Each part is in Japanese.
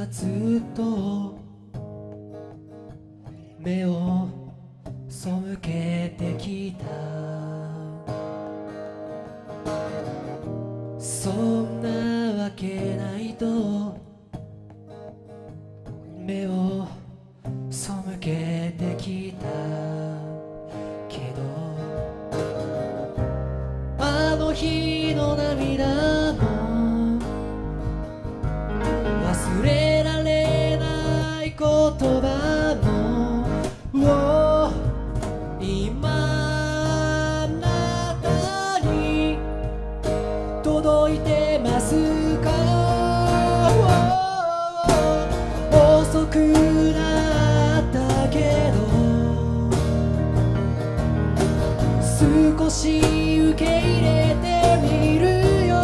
ずっと目を背けてきた。そんなわけないと目を背けてきたけど、あの日の涙も忘れられない言葉も、今あなたに届いてますか？遅くなったけど少し受け入れてみるよ。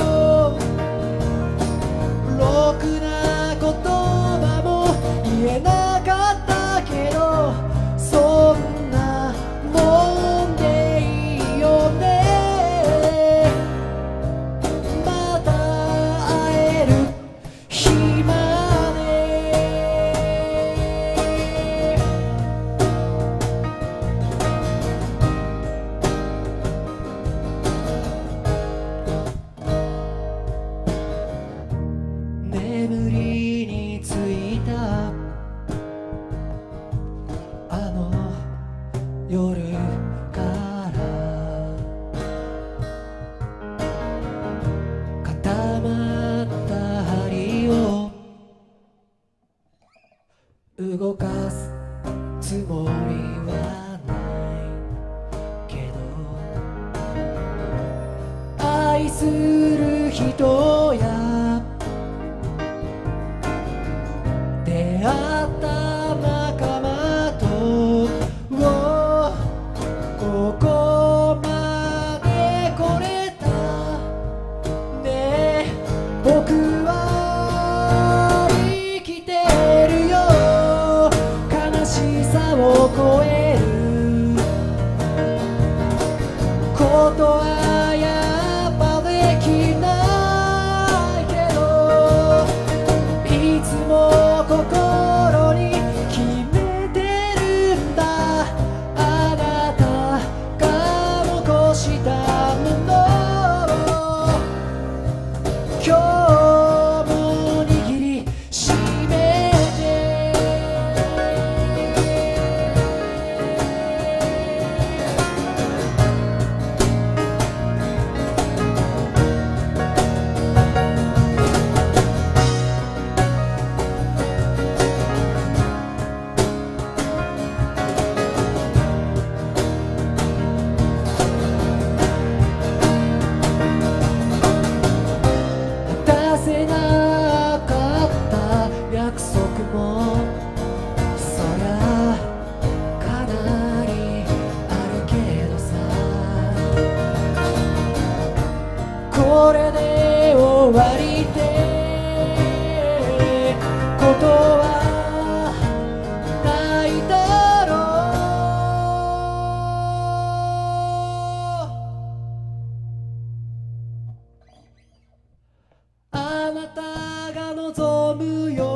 ろくな言葉も言えなかったけど、そんなもんでいいよね。また会える日まで。眠りについたあの夜から固まった針を動かすつもりはないけど、愛する人や出会った仲間とここまで来れたね。僕は生きてるよ。悲しさを超えることはやっぱできないけど、いつも心に決めてるんだ。あなたが残したものを今日も握りしめて。果たせなかった約束もそりゃかなりあるけどさ、これで終わりってことはないだろう。あなたが望むよ